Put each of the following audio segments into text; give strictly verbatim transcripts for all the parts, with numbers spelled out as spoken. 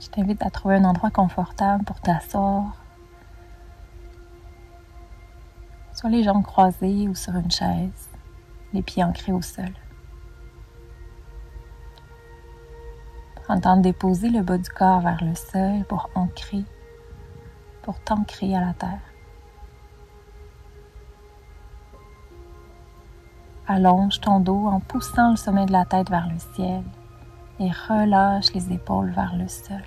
Je t'invite à trouver un endroit confortable pour t'asseoir, sur les jambes croisées ou sur une chaise, les pieds ancrés au sol. Prends le temps de déposer le bas du corps vers le sol pour ancrer, pour t'ancrer à la terre. Allonge ton dos en poussant le sommet de la tête vers le ciel et relâche les épaules vers le sol.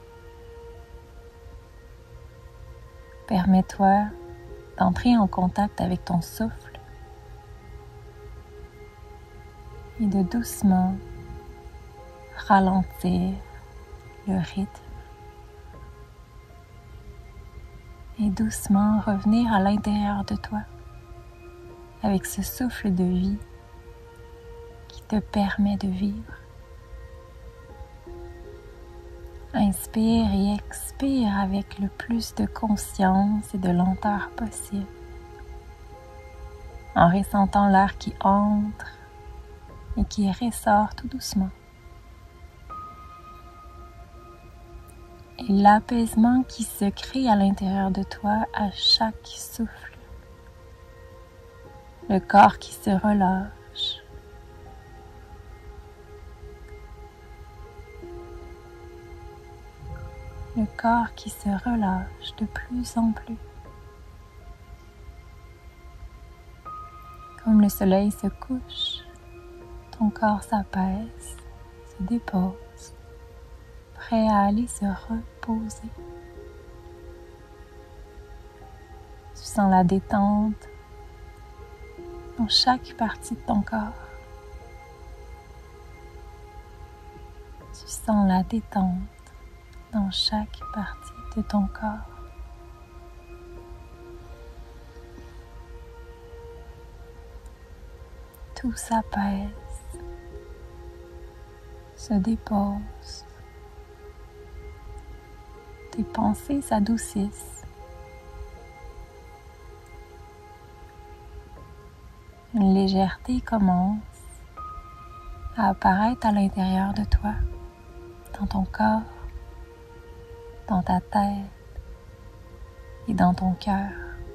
Permets-toi d'entrer en contact avec ton souffle et de doucement ralentir le rythme et doucement revenir à l'intérieur de toi avec ce souffle de vie qui te permet de vivre. Inspire et expire avec le plus de conscience et de lenteur possible, en ressentant l'air qui entre et qui ressort tout doucement. Et l'apaisement qui se crée à l'intérieur de toi à chaque souffle. Le corps qui se relâche. Le corps qui se relâche de plus en plus. Comme le soleil se couche, ton corps s'apaise, se dépose, prêt à aller se reposer. Tu sens la détente dans chaque partie de ton corps. Tu sens la détente dans chaque partie de ton corps. Tout s'apaise, se dépose. Tes pensées s'adoucissent. Une légèreté commence à apparaître à l'intérieur de toi, dans ton corps, dans ta tête et dans ton cœur.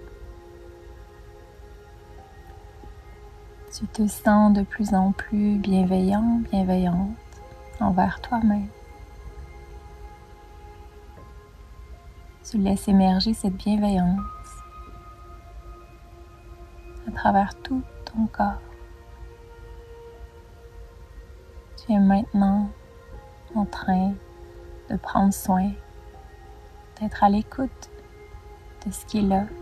Tu te sens de plus en plus bienveillant, bienveillante envers toi-même. Tu laisses émerger cette bienveillance à travers tout ton corps. Tu es maintenant en train de prendre soin, d'être à l'écoute de ce qui est là,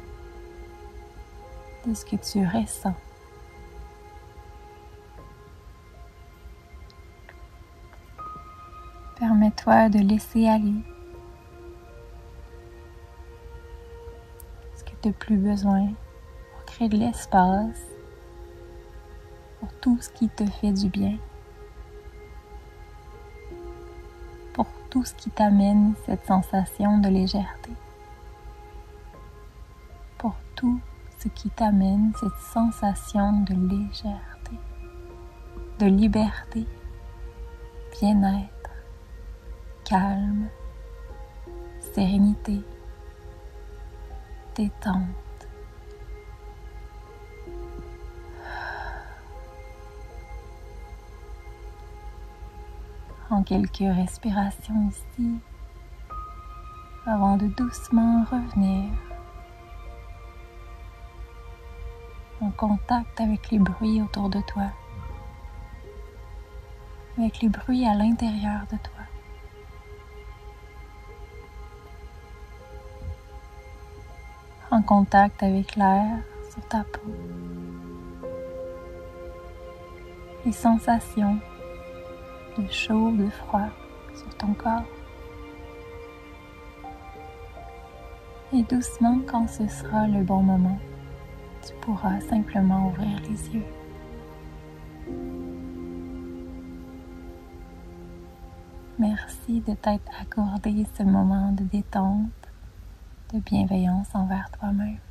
de ce que tu ressens. Permets-toi de laisser aller ce que tu n'as plus besoin pour créer de l'espace pour tout ce qui te fait du bien, pour tout ce qui t'amène cette sensation de légèreté, pour tout ce qui t'amène cette sensation de légèreté, de liberté, bien-être, calme, sérénité, détente. En quelques respirations ici, avant de doucement revenir en contact avec les bruits autour de toi, avec les bruits à l'intérieur de toi. En contact avec l'air sur ta peau, les sensations de chaud, de froid sur ton corps. Et doucement, quand ce sera le bon moment, tu pourras simplement ouvrir les yeux. Merci de t'être accordé ce moment de détente, de bienveillance envers toi-même.